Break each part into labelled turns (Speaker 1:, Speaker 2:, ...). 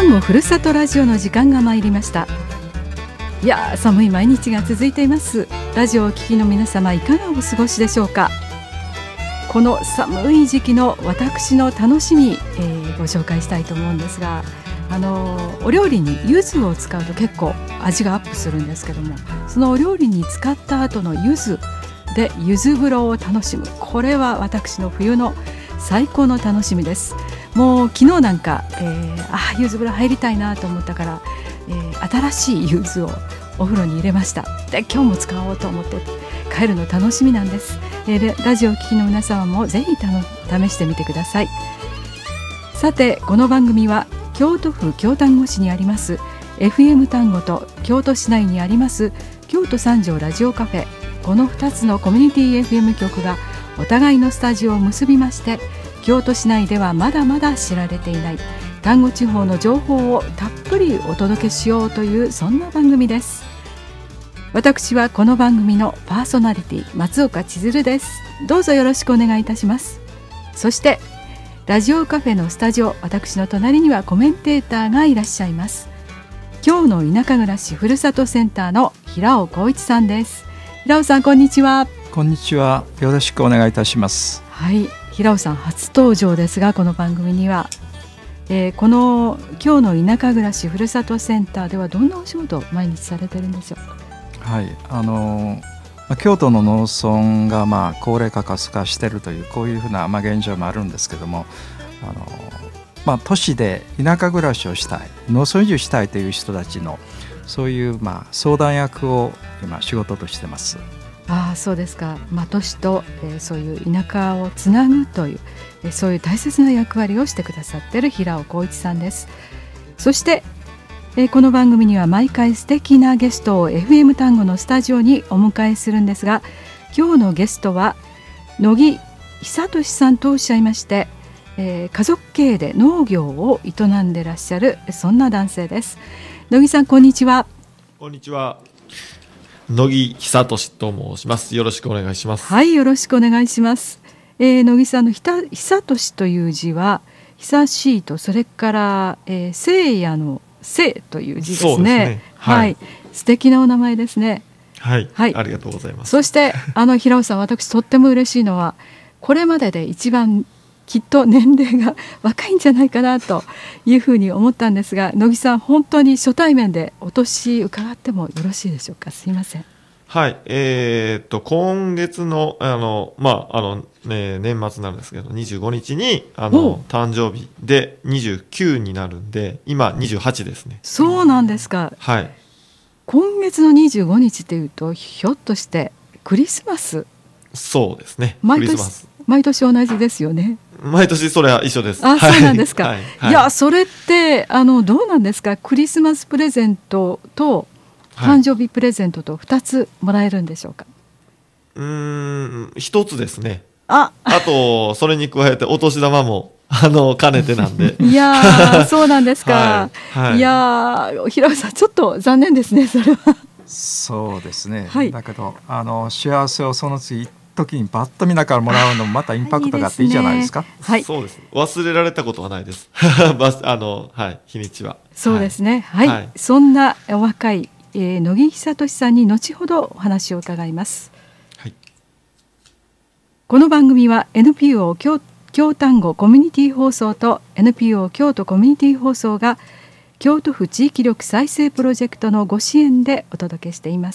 Speaker 1: 丹後ふるさとラジオの時間が参りました。いや寒い毎日が続いています。ラジオをお聞きの皆様、いかがお過ごしでしょうか。この寒い時期の私の楽しみ、ご紹介したいと思うんですが、お料理に柚子を使うと結構味がアップするんですけども、そのお料理に使った後の柚子で柚子風呂を楽しむ、これは私の冬の最高の楽しみです。もう昨日なんか、柚子風呂入りたいなと思ったから、新しい柚子をお風呂に入れました。で今日も使おうと思って帰るの楽しみなんです。ラジオを聴きの皆様もぜひ試してみてください。さてこの番組は京都府京丹後市にあります FM 丹後と京都市内にあります京都三条ラジオカフェ、この2つのコミュニティ FM 局がお互いのスタジオを結びまして、京都市内ではまだまだ知られていない丹後地方の情報をたっぷりお届けしようという、そんな番組です。私はこの番組のパーソナリティ松岡千鶴です。どうぞよろしくお願いいたします。そしてラジオカフェのスタジオ、私の隣にはコメンテーターがいらっしゃいます。今日の田舎暮らしふるさとセンターの平尾光一さんです。平尾さん、こんにちは。
Speaker 2: こんにちは、よろしくお願いいたします。
Speaker 1: はい、平尾さん初登場ですが、この番組には、この今日の田舎暮らしふるさとセンターではどんなお仕事を毎日されてるんでしょうか。
Speaker 2: はい、京都の農村が高齢化過疎化しているという、こういうふうな現状もあるんですけども、都市で田舎暮らしをしたい、農村移住したいという人たちのそういう相談役を今仕事としてます。
Speaker 1: ああ、そうですか。都市と、そういう田舎をつなぐという、そういう大切な役割をしてくださっている平尾光一さんです。そして、この番組には毎回素敵なゲストを FM 丹後のスタジオにお迎えするんですが、今日のゲストは乃木久俊さんとおっしゃいまして、家族経営で農業を営んでいらっしゃる、そんな男性です。乃木さん、こんにちは。
Speaker 3: こんにちは、乃木久俊と申します。よろしくお願いします。
Speaker 1: はい、よろしくお願いします。乃木さんの久俊という字は久しいと、それから聖夜の聖という字ですね。
Speaker 3: そうですね、
Speaker 1: はい、素敵なお名前ですね。
Speaker 3: はい、
Speaker 1: はい、
Speaker 3: ありがとうございます。
Speaker 1: そして平尾さん、私とっても嬉しいのは、これまでで一番きっと年齢が若いんじゃないかなというふうに思ったんですが、乃木さん、本当に初対面でお年伺ってもよろしいでしょうか。すいません。
Speaker 3: はい、今月の年末なんですけど、25日に誕生日で29になるんで、今28ですね。
Speaker 1: そうなんですか。
Speaker 3: はい。
Speaker 1: 今月の25日っていうと、ひょっとしてクリスマス。
Speaker 3: そうですね。
Speaker 1: 毎
Speaker 3: クリスマス
Speaker 1: 毎年同じですよね。
Speaker 3: 毎年それは一緒です。
Speaker 1: あ、そうなんですか。
Speaker 3: はいはい、
Speaker 1: いや、それってどうなんですか。クリスマスプレゼントと誕生日プレゼントと2つもらえるんでしょうか。
Speaker 3: 1つですね。
Speaker 1: あ
Speaker 3: とそれに加えてお年玉も兼ねてなんで。
Speaker 1: いやそうなんですか。
Speaker 3: はいはい、
Speaker 1: いや平尾さん、ちょっと残念ですね、それは。
Speaker 2: そうですね、
Speaker 1: はい、
Speaker 2: だけど幸せをその時にバッと見ながらもらうのもまたインパクトがあっていいじゃないですか。
Speaker 1: はい、
Speaker 3: そうです。忘れられたことはないです。はい、日にちは。
Speaker 1: そうですね。はい、はい、そんなお若い、乃木久俊さんに後ほどお話を伺います。
Speaker 3: はい、
Speaker 1: この番組は NPO 京丹後コミュニティ放送と NPO 京都コミュニティ放送が京都府地域力再生プロジェクトのご支援でお届けしています。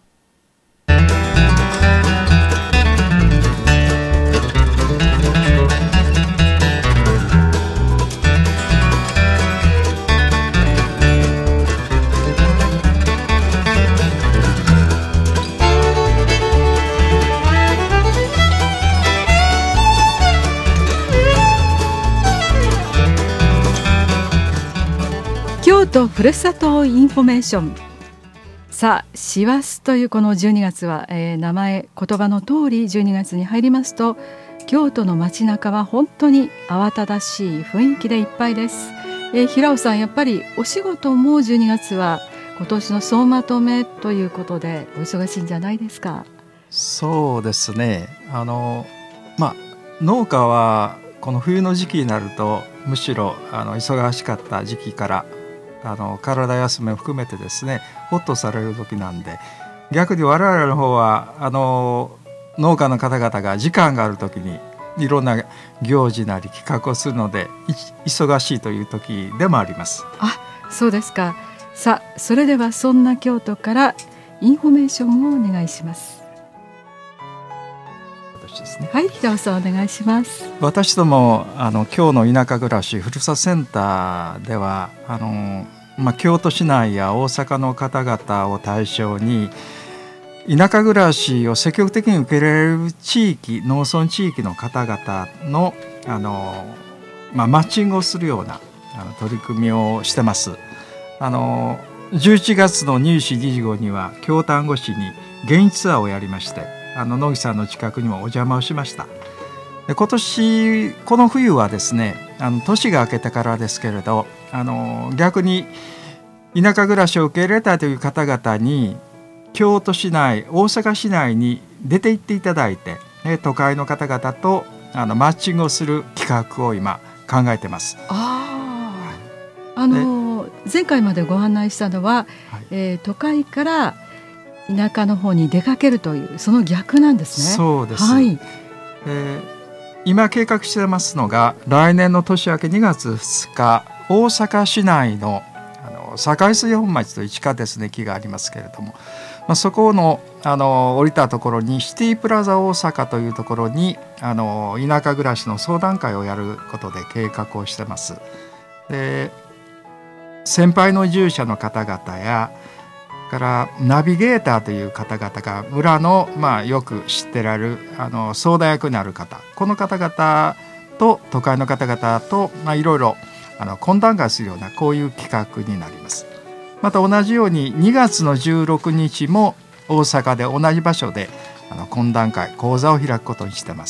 Speaker 1: 京都ふるさとインフォメーション。さあ、師走というこの12月は、言葉の通り12月に入りますと、京都の街中は本当に慌ただしい雰囲気でいっぱいです。平尾さん、やっぱりお仕事も12月は今年の総まとめということでお忙しいんじゃないですか。
Speaker 2: そうですね、農家はこの冬の時期になるとむしろ忙しかった時期から体休めを含めてですねホッとされる時なんで、逆に我々の方は農家の方々が時間がある時にいろんな行事なり企画をするので忙しいという時でもあります。
Speaker 1: あ、そうですか。さあ、それではそんな京都からインフォメーションをお願いします。
Speaker 2: 私ですね。
Speaker 1: はい、平尾さんお願いします。
Speaker 2: 私ども今日の田舎暮らしふるさとセンターでは京都市内や大阪の方々を対象に田舎暮らしを積極的に受け入れる地域、農村地域の方々のマッチングをするような取り組みをしてます。11月の24、25には京丹後市に現地ツアーをやりまして、野木さんの近くにもお邪魔をしました。で今年この冬はですね年が明けてからですけれど逆に田舎暮らしを受け入れたいという方々に京都市内、大阪市内に出て行っていただいて、都会の方々とマッチングをする企画を今考えてます。
Speaker 1: 前回までご案内したのは、都会から田舎の方に出かけるというその逆なんですね。
Speaker 2: そうです、
Speaker 1: はい。
Speaker 2: 今計画してますのが来年の年明け2月2日大阪市内の堺水本町という地下鉄の駅がありますけれども、そこの降りたところにシティプラザ大阪というところに田舎暮らしの相談会をやることで計画をしてます。で先輩の移住者の方々やからナビゲーターという方々が村の、よく知ってられる相談役になる方、この方々と都会の方々と、いろいろ懇談会するようなこういう企画になります。また同じように2月の16日も大阪で同じ場所で懇談会講座を開くことにしてます。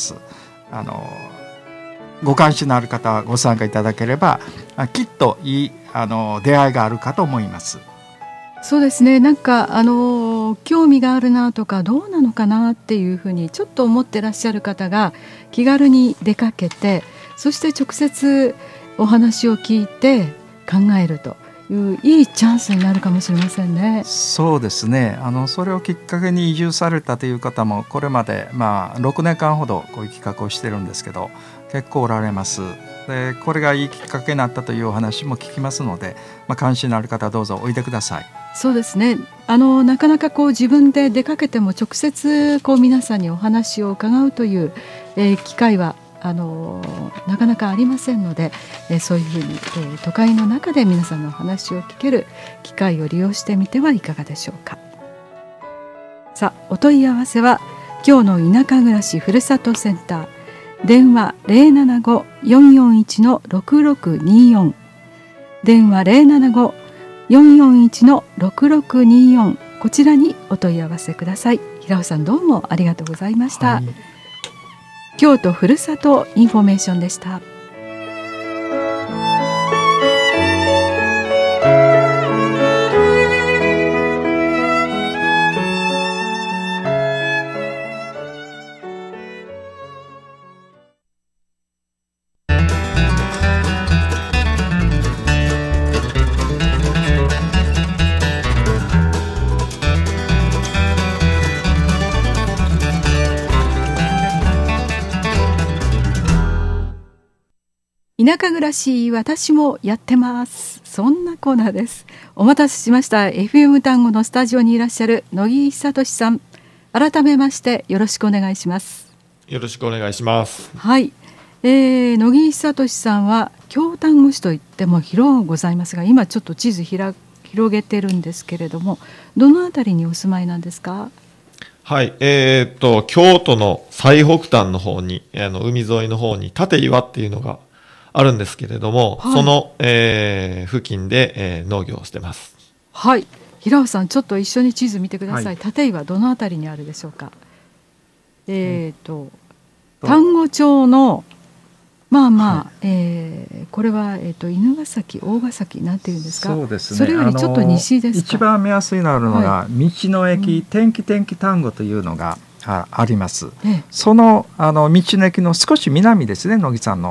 Speaker 2: ご関心のある方はご参加いただければきっといい出会いがあるかと思います。
Speaker 1: そうですね。なんか興味があるなとかどうなのかなっていうふうにちょっと思ってらっしゃる方が気軽に出かけて、そして直接お話を聞いて考えるといういいチャンスになるかもしれませんね。
Speaker 2: そうですね。それをきっかけに移住されたという方もこれまで6年間ほどこういう企画をしてるんですけど結構おられます。でこれがいいきっかけになったというお話も聞きますので、関心のある方はどうぞおいでください。
Speaker 1: そうですね。なかなか自分で出かけても直接皆さんにお話を伺うという、機会はなかなかありませんので、そういうふうに、都会の中で皆さんのお話を聞ける機会を利用してみてはいかがでしょうか。さあ、お問い合わせは今日の田舎暮らしふるさとセンター、電話 075-441-6624 電話 075-441-6624 こちらにお問い合わせください。平尾さんどうもありがとうございました。京都ふるさとインフォメーションでした。田舎暮らし私もやってます。そんなコーナーです。お待たせしました。 FM 丹後のスタジオにいらっしゃる野木久さん、改めましてよろしくお願いします。
Speaker 3: よろしくお願いします。
Speaker 1: はい、野木久さんは京丹後市といっても広ございますが、今ちょっと地図広げてるんですけれども、どのあたりにお住まいなんですか？
Speaker 3: はい、京都の最北端の方に海沿いの方に立岩っていうのがあるんですけれども、はい、その、付近で、農業をしてます。
Speaker 1: はい、平尾さんちょっと一緒に地図見てください。立岩どのあたりにあるでしょうか？丹後町のこれは、犬ヶ崎、大ヶ崎なんていうんですか？
Speaker 2: そうですね。
Speaker 1: それよりちょっと西ですか？
Speaker 2: 一番目安になるのが、道の駅、天気丹後というのがあります。その、道の駅の少し南ですね、野木さんの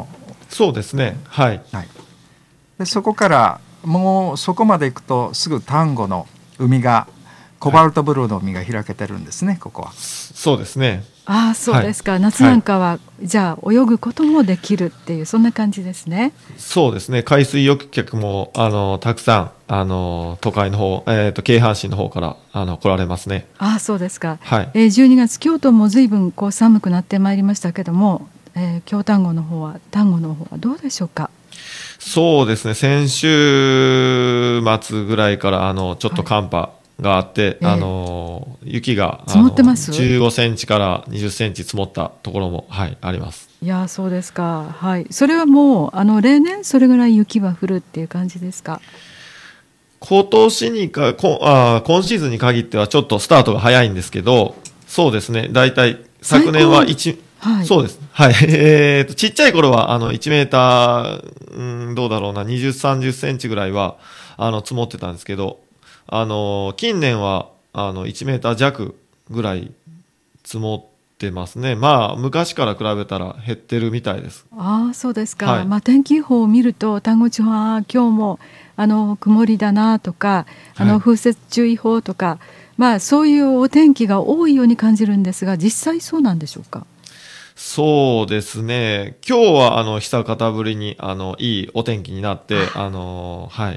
Speaker 3: そうですね。はい。
Speaker 2: はい、でそこからもうそこまで行くとすぐ丹後の海がコバルトブルーの海が開けてるんですね、ここは。
Speaker 3: そうですね。
Speaker 1: ああ、そうですか。夏なんかは、じゃあ泳ぐこともできるっていうそんな感じですね。
Speaker 3: そうですね。海水浴客もたくさん都会の方、京阪神の方から来られますね。
Speaker 1: ああ、そうですか。
Speaker 3: はい。
Speaker 1: 12月京都も随分こう寒くなってまいりましたけども、京丹後の方はどうでしょうか。
Speaker 3: そうですね。先週末ぐらいからちょっと寒波があって、雪が
Speaker 1: 積もってます。
Speaker 3: 15センチから20センチ積もったところも、はい、あります。
Speaker 1: いや、そうですか。はい。それはもう例年それぐらい雪は降るっていう感じですか。
Speaker 3: 今年に今シーズンに限ってはちょっとスタートが早いんですけど、そうですね。だいたい昨年は
Speaker 1: はい、
Speaker 3: そうです。はい。ちっちゃい頃は1メーター、どうだろうな、20、30センチぐらいは積もってたんですけど、近年は1メーター弱ぐらい積もってますね。まあ昔から比べたら減ってるみたいです。
Speaker 1: ああ、そうですか。
Speaker 3: はい、
Speaker 1: まあ天気予報を見ると丹後地方は今日も曇りだなとか風雪注意報とか、まあそういうお天気が多いように感じるんですが、実際そうなんでしょうか。
Speaker 3: そうですね。今日は久方ぶりにいいお天気になってはい、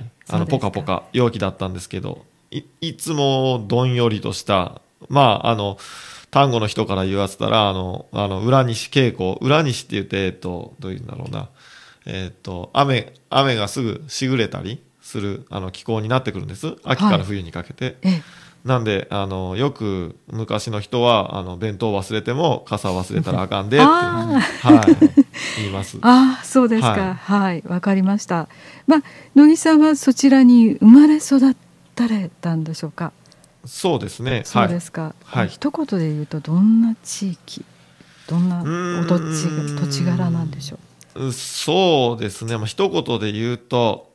Speaker 3: ポカポカ陽気だったんですけど、いつもどんよりとしたまあ丹後の人から言わせたら浦西傾向、浦西って言ってどういうんだろうな、雨がすぐしぐれたりする気候になってくるんです。秋から冬にかけて。なんでよく昔の人は弁当忘れても傘忘れたらあかんでってはい、言います。
Speaker 1: ああ、そうですか。はい、わかりました。まあ乃木さんはそちらに生まれ育たれたんでしょうか。
Speaker 3: そうですね。
Speaker 1: そうですか。
Speaker 3: はい、
Speaker 1: 一言で言うとどんな地域、どんな土地柄なんでしょう。
Speaker 3: そうですね。まあ一言で言うと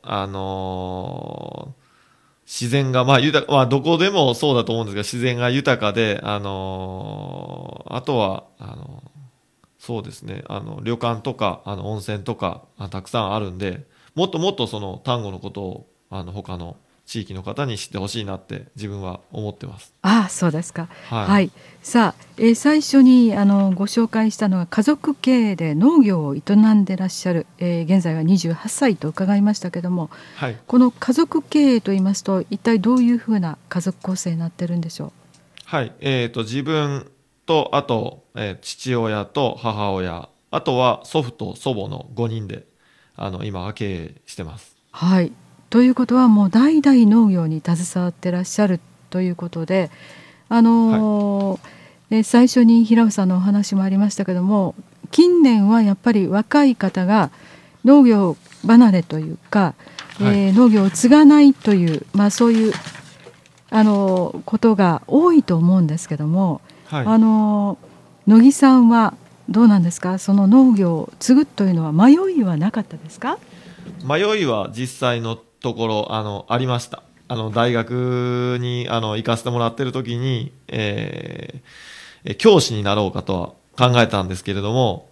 Speaker 3: 自然が、まあどこでもそうだと思うんですが、自然が豊かで、あとは、そうですね、旅館とか、温泉とか、たくさんあるんで、もっともっとその丹後のことを、他の地域の方に知ってほしいなって自分は思ってます。
Speaker 1: ああ、そうですか。
Speaker 3: はい。
Speaker 1: はい、さあ、最初にご紹介したのは家族経営で農業を営んでらっしゃる、現在は28歳と伺いましたけども、
Speaker 3: はい、
Speaker 1: この家族経営といいますと一体どういうふうな家族構成になってるんでしょう。
Speaker 3: はい、自分とあと、父親と母親、あとは祖父と祖母の5人で今は経営してます。
Speaker 1: はい。ということはもう代々農業に携わってらっしゃるということで、最初に平尾さんのお話もありましたけども、近年はやっぱり若い方が農業離れというか、農業を継がないという、まあ、そういうことが多いと思うんですけども、乃木さんはどうなんですか。その農業を継ぐというのは迷いはなかったですか。
Speaker 3: 迷いは実際のところありました。大学に行かせてもらってる時に、教師になろうかとは考えたんですけれども、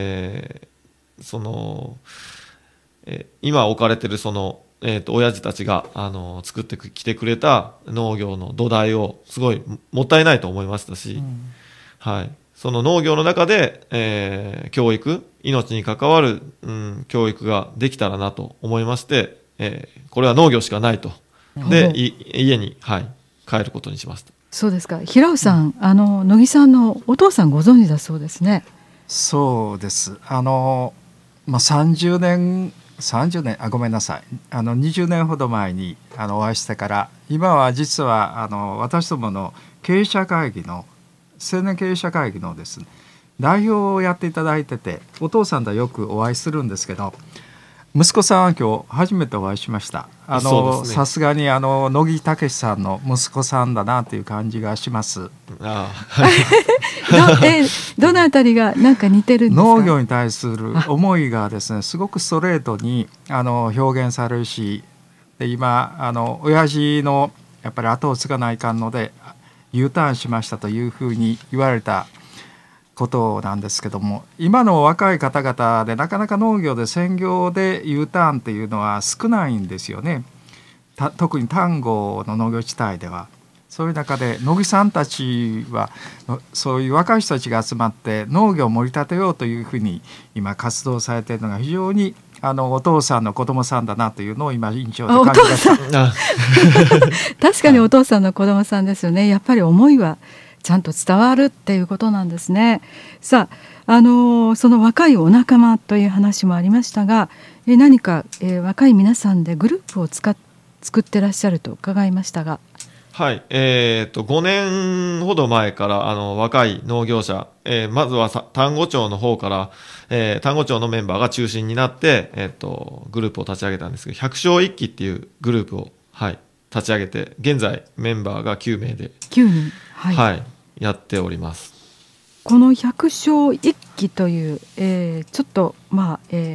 Speaker 3: 今置かれてる親父たちが作ってきてくれた農業の土台をすごいもったいないと思いましたし、はい、その農業の中で、教育、命に関わる、教育ができたらなと思いまして、これは農業しかないと。で、家に、帰ることにしました。
Speaker 1: そうですか。平尾さん、乃木さんのお父さんご存知だそうですね。
Speaker 2: そうです。30年ごめんなさい。20年ほど前にお会いしてから、今は実は私どもの経営者会議の青年経営者会議のですね、代表をやっていただいてて、お父さんとはよくお会いするんですけど、息子さんは今日初めてお会いしました。さすがに乃木武さんの息子さんだなという感じがします。
Speaker 1: どのあたりがなんか似てるんですか。
Speaker 2: 農業に対する思いがですね、すごくストレートに表現されるし、で今親父のやっぱり後を継がないかんので U ターンしましたというふうに言われたことなんですけども、今の若い方々でなかなか農業で専業で U ターンっていうのは少ないんですよね。特に丹後の農業地帯では。そういう中で野木さんたちはそういう若い人たちが集まって農業を盛り立てようというふうに今活動されているのが非常にお父さんの子供さんだなというのを今印象で感じました。
Speaker 1: 確かにお父さんの子供さんですよね。やっぱり思いはちゃんと伝わるっていうことなんですね。さあ、その若いお仲間という話もありましたが、何か、若い皆さんでグループを作ってらっしゃると伺いましたが。
Speaker 3: はい、5年ほど前から若い農業者、まずは丹後町の方から、丹後町のメンバーが中心になって、グループを立ち上げたんですけど、百姓一揆っていうグループを、はい、立ち上げて、現在メンバーが9名で
Speaker 1: 9人、はい
Speaker 3: はい、やっております。
Speaker 1: この百姓一揆という、ちょっとまあ、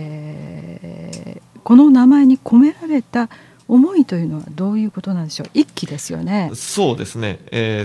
Speaker 1: この名前に込められた思いというのはどういうことなんでしょう。一揆ですよね。
Speaker 3: そうですね。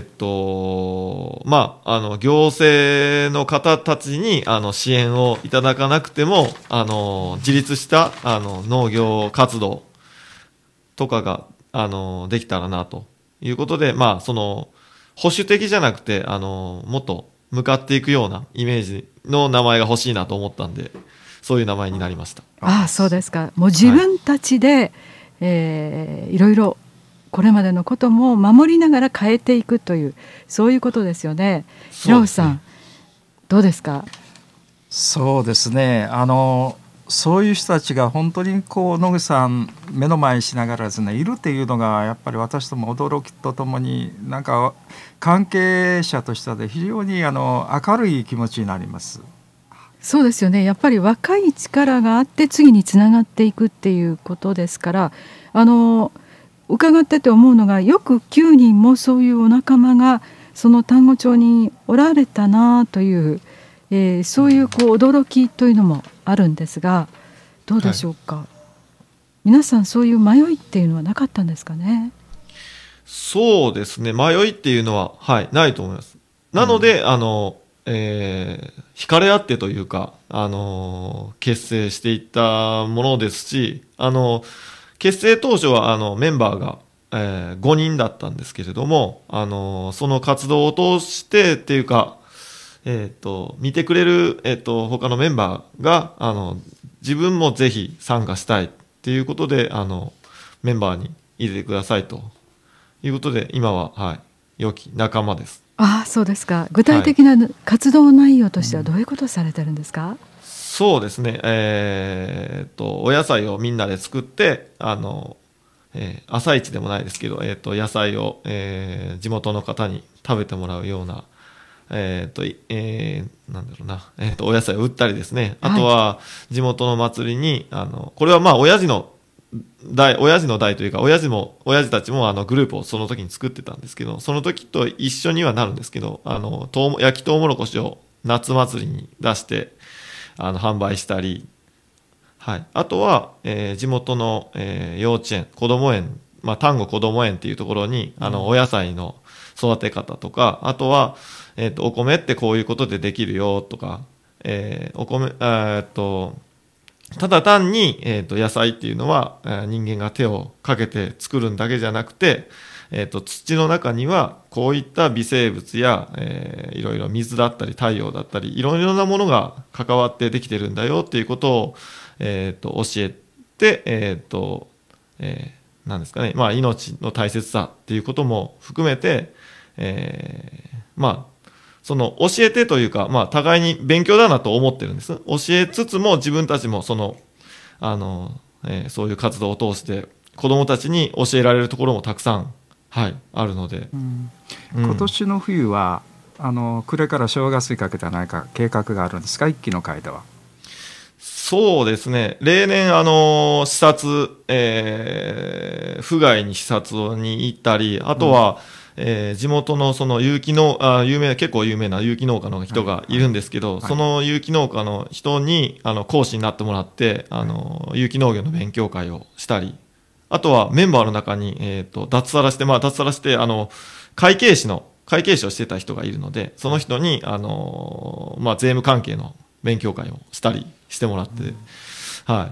Speaker 3: まあ、行政の方たちに支援をいただかなくても自立した農業活動とかができたらなということで、まあ、その保守的じゃなくてもっと向かっていくようなイメージの名前が欲しいなと思ったんで、そういう名前になりました。
Speaker 1: ああ、そうですか。もう自分たちで、はい、いろいろこれまでのことも守りながら変えていくという、そういうことですよね。平尾さん、どうですか。
Speaker 2: そうですね、そういう人たちが本当にこう野口さん目の前にしながらですねいるっていうのがやっぱり私ども驚きとともになんか関係者としては非常に明るい気持ちになります。
Speaker 1: そうですよね。やっぱり若い力があって次につながっていくっていうことですから、伺ってて思うのが、よく9人もそういうお仲間がその丹後町におられたなという、そういう驚きというのもあるんですが、どうでしょうか、はい、皆さんそういう迷いっていうのはなかったんですかね。
Speaker 3: そうですね、迷いっていうのは、はい、ないと思います。なので、惹かれ合ってというか、結成していったものですし、結成当初はメンバーが、5人だったんですけれども、その活動を通してっていうか、見てくれる、他のメンバーが自分もぜひ参加したいっていうことでメンバーに入れてくださいということで、今は、はい、良き仲間です。
Speaker 1: ああ、そうですか。具体的な活動内容としてはどういうことをされてるんですか。
Speaker 3: そうですね、お野菜をみんなで作って朝市でもないですけど、野菜を、地元の方に食べてもらうような、なんだろうな、お野菜を売ったりですね、あとは地元の祭りにこれはまあ親父の代というか、親父たちもグループをその時に作ってたんですけど、その時と一緒にはなるんですけど、焼きとうもろこしを夏祭りに出して販売したり、はい、あとは、地元の、幼稚園、子ども園、丹後こども園っていうところにお野菜の育て方とか、あとは、お米ってこういうことでできるよとか、お米ただ単に、野菜っていうのは、人間が手をかけて作るんだけじゃなくて、土の中にはこういった微生物や、いろいろ水だったり太陽だったりいろいろなものが関わってできてるんだよっていうことを、教えて、なんですかね、命の大切さっていうことも含めて、その教えてというか、互いに勉強だなと思ってるんです。教えつつも自分たちもそういう活動を通して子どもたちに教えられるところもたくさん、はい、あるので、
Speaker 2: 今年の冬は暮れから正月にかけては何か計画があるんですか、一揆の会では。
Speaker 3: そうですね、例年視察、府外に視察に行ったり、あとは、地元のその結構有名な有機農家の人がいるんですけど、その有機農家の人に講師になってもらって有機農業の勉強会をしたり、あとはメンバーの中に脱サラして会計士の会計士をしてた人がいるので、その人に、税務関係の勉強会をしたりしてもらって、はい。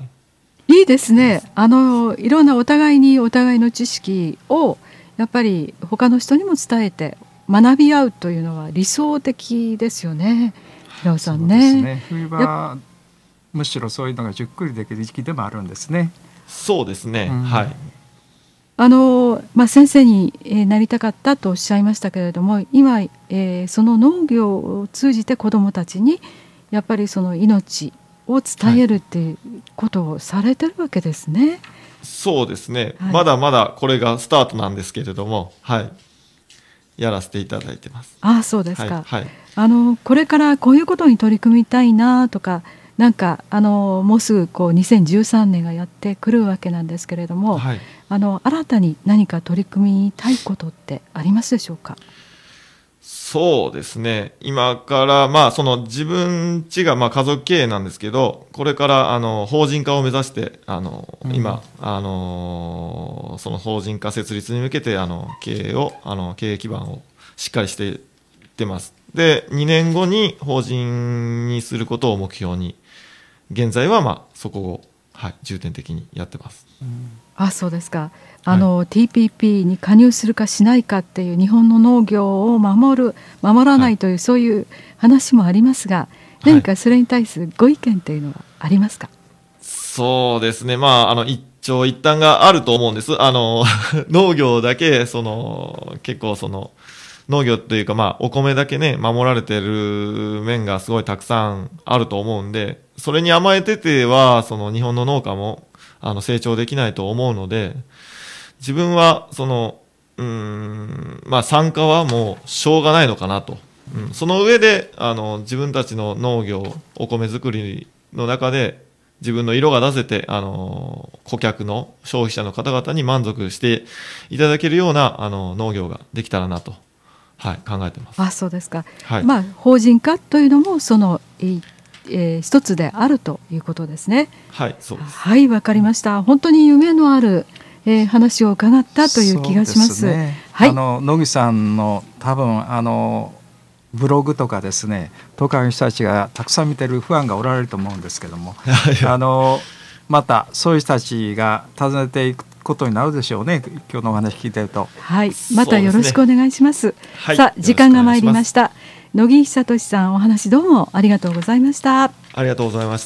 Speaker 1: いいですね。いろんなお互いの知識をやっぱり他の人にも伝えて学び合うというのは理想的ですよね。平尾さんね。
Speaker 2: そうですね。冬はむしろそういうのがじっくりできる時期でもあるんですね。
Speaker 3: そうですね。はい。
Speaker 1: 先生になりたかったとおっしゃいましたけれども、今、その農業を通じて子どもたちにやっぱりその命を伝えるっていうことをされてるわけですね。
Speaker 3: そうですね、
Speaker 1: はい、
Speaker 3: まだまだこれがスタートなんですけれども、はい、やらせていただいてます。
Speaker 1: あ、そうですか。
Speaker 3: はいはい、
Speaker 1: これからこういうことに取り組みたいなとか、なんかもうすぐ2013年がやってくるわけなんですけれども、
Speaker 3: はい、
Speaker 1: 新たに何か取り組みたいことってありますでしょうか。
Speaker 3: そうですね、今からその自分家が家族経営なんですけど、これから法人化を目指して今その法人化設立に向けて経営基盤をしっかりしていってます。で、2年後に法人にすることを目標に、現在はそこを、重点的にやってます。
Speaker 1: あ、そうですか。TPP に加入するかしないかっていう日本の農業を守らないという、そういう話もありますが、何かそれに対するご意見というのはありますか。
Speaker 3: そうですね、一長一短があると思うんです。農業だけ結構農業というかお米だけね守られてる面がすごいたくさんあると思うんで、それに甘えてては日本の農家も成長できないと思うので、自分は参加はもうしょうがないのかなと、その上で自分たちの農業お米作りの中で自分の色が出せて顧客の消費者の方々に満足していただけるような農業ができたらなと、考えてます。
Speaker 1: あ、そうですか。
Speaker 3: はい、
Speaker 1: 法人化というのも一つであるということですね。
Speaker 3: はい、そうです。
Speaker 1: はい、わかりました。本当に夢のある、話を伺ったという気がします。
Speaker 2: そうですね。
Speaker 1: はい、
Speaker 2: 野木さんの多分ブログとかですね、東海の人たちがたくさん見てるファンがおられると思うんですけどもまたそういう人たちが訪ねていくことになるでしょうね。今日のお話聞いてると。
Speaker 1: はい、またよろしくお願いします。
Speaker 3: はい、
Speaker 1: さあ、時間が参りました。野木久俊さん、お話どうもありがとうございました。
Speaker 3: ありがとうございました。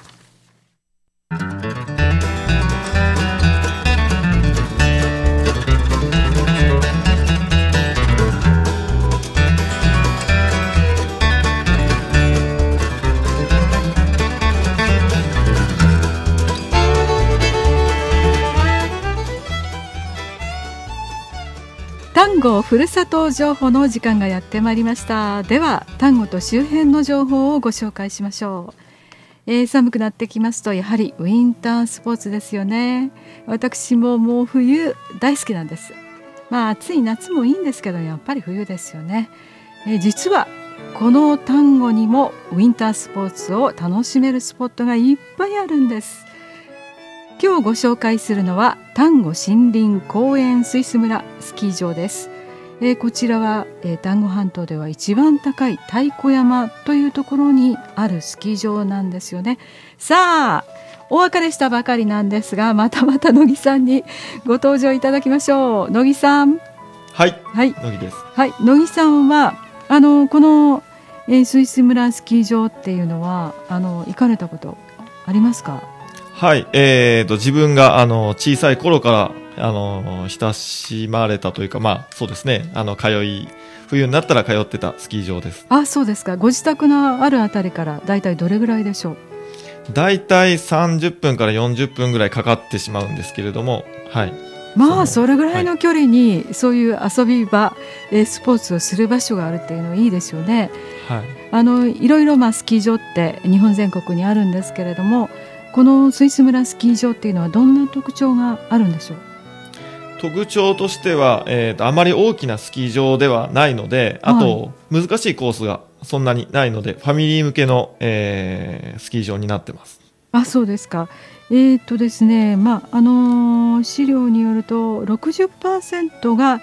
Speaker 1: 丹後ふるさと情報の時間がやってまいりました。では丹後と周辺の情報をご紹介しましょう。寒くなってきますとやはりウィンタースポーツですよね。私ももう冬大好きなんです。暑い夏もいいんですけどやっぱり冬ですよね。実はこの丹後にもウィンタースポーツを楽しめるスポットがいっぱいあるんです。今日ご紹介するのは丹後森林公園スイス村スキー場です。こちらは、丹後半島では一番高い太鼓山というところにあるスキー場なんですよね。さあ、お別れしたばかりなんですが、またまた野木さんにご登場いただきましょう。野木さん。
Speaker 3: はい、
Speaker 1: はい、
Speaker 3: 野木です。
Speaker 1: はい、野木さんはこの、スイス村スキー場っていうのは行かれたことありますか。
Speaker 3: はい、自分が小さい頃から親しまれたというか、そうですね、冬になったら通ってたスキー場です。
Speaker 1: あ、そうですか。ご自宅のあるあたりからだいたいどれぐらいでしょう。
Speaker 3: だいたい30分から40分ぐらいかかってしまうんですけれども、はい、
Speaker 1: それぐらいの距離に、そういう遊び場、スポーツをする場所があるっていうのはいいですよね。
Speaker 3: はい、
Speaker 1: いろいろスキー場って日本全国にあるんですけれども、このスイス村スキー場っていうのはどんな特徴があるんでしょう。
Speaker 3: 特徴としては、あまり大きなスキー場ではないので、あと、難しいコースがそんなにないのでファミリー向けの、スキー場になってます。
Speaker 1: あ、そうですか。ですね、資料によると 60% が、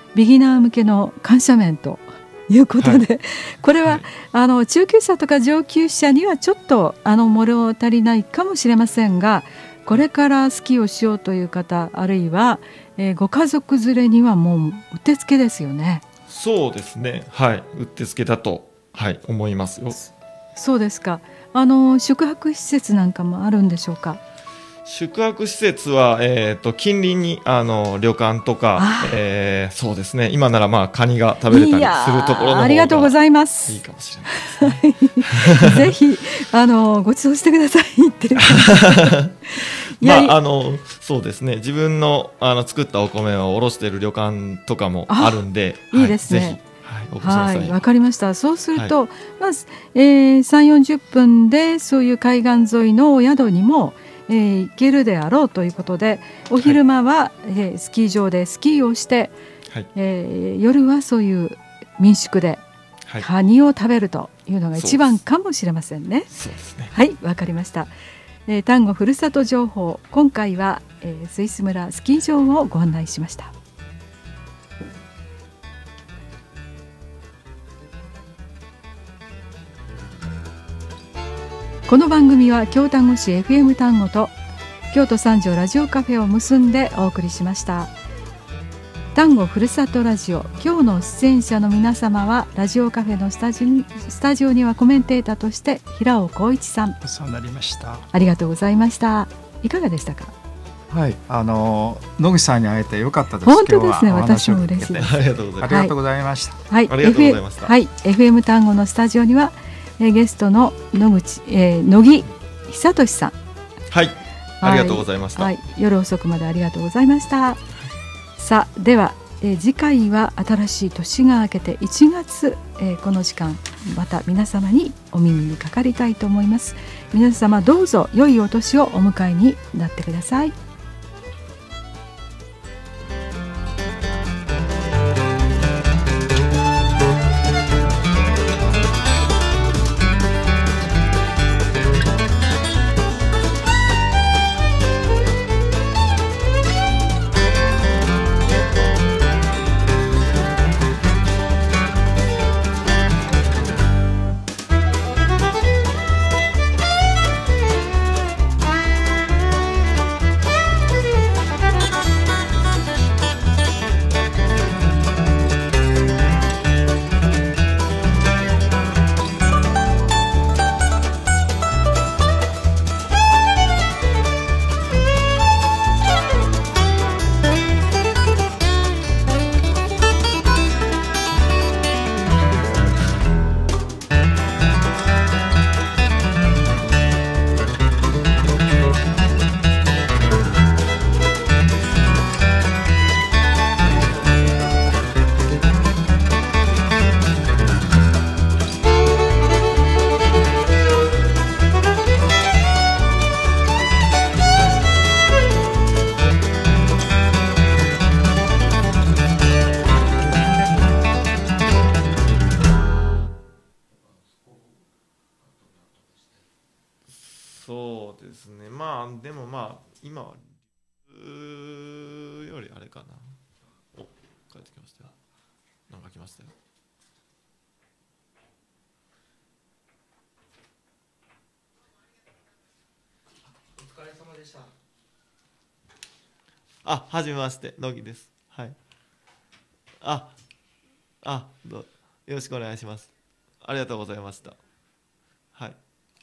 Speaker 1: ビギナー向けの緩斜面ということで、はい、これは、はい、中級者とか上級者にはちょっと物足りないかもしれませんが、これからスキーをしようという方、あるいは、ご家族連れにはもううってつけですよね。
Speaker 3: そうですね、はい、うってつけだと、はい、思いますよ。
Speaker 1: そうですか。宿泊施設なんかもあるんでしょうか。
Speaker 3: 宿泊施設は、近隣に旅館とか、そうですね、今ならまあカニが食べれたりするところの方が
Speaker 1: ありがとうございます。
Speaker 3: いいかもしれないですね。
Speaker 1: ぜひご馳走してくださいって
Speaker 3: そうですね、自分の作ったお米を卸している旅館とかもあるんで、
Speaker 1: いいですね。
Speaker 3: ぜひお越しください。
Speaker 1: わかりました。そうすると、まず、3、40分でそういう海岸沿いのお宿にも行けるであろうということで、お昼間は、スキー場でスキーをして、はい、夜はそういう民宿でカニを食べるというのが一番かもしれませんね。
Speaker 3: そうですね。
Speaker 1: はい、わかりました。丹後ふるさと情報、今回は、スイス村スキー場をご案内しました。この番組は京丹後市 FM 丹後と京都三条ラジオカフェを結んでお送りしました。丹後ふるさとラジオ、今日の出演者の皆様はラジオカフェのスタジオにはコメンテーターとして平尾浩一さん、
Speaker 2: そうなりました。
Speaker 1: ありがとうございました。いかがでしたか。
Speaker 2: はい、野口さんに会えてよかったです。
Speaker 1: 本当ですね、私も嬉しいです。
Speaker 3: ありがとうございました。
Speaker 1: はい、
Speaker 3: ありがとうございました。
Speaker 1: はい、FM 丹後のスタジオにはゲストの乃木久俊さん、
Speaker 3: はい、ありがとうございました。
Speaker 1: はい、夜遅くまでありがとうございました。さあ、では、次回は新しい年が明けて1月、この時間また皆様にお耳にかかりたいと思います。皆様どうぞ良いお年をお迎えになってください。
Speaker 3: そうですね、まあでもまあ今はよりあれかな。お、帰ってきましたよ。なんか来ましたよ。お疲れ様でした。あ、はじめまして、乃木です。はい。よろしくお願いします。ありがとうございました。はい。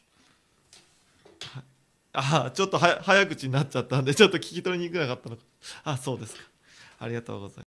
Speaker 3: ちょっと早口になっちゃったんで、ちょっと聞き取りにくかったのか。そうですか。ありがとうございます。